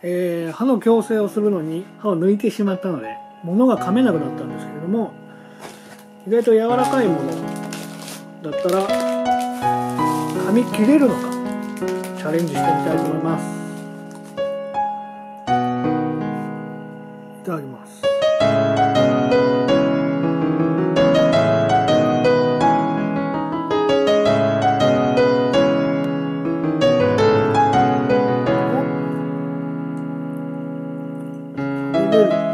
歯の矯正をするのに歯を抜いてしまったので物が噛めなくなったんですけれども、意外と柔らかいものだったら噛み切れるのかチャレンジしてみたいと思います。いただきます。食べれる。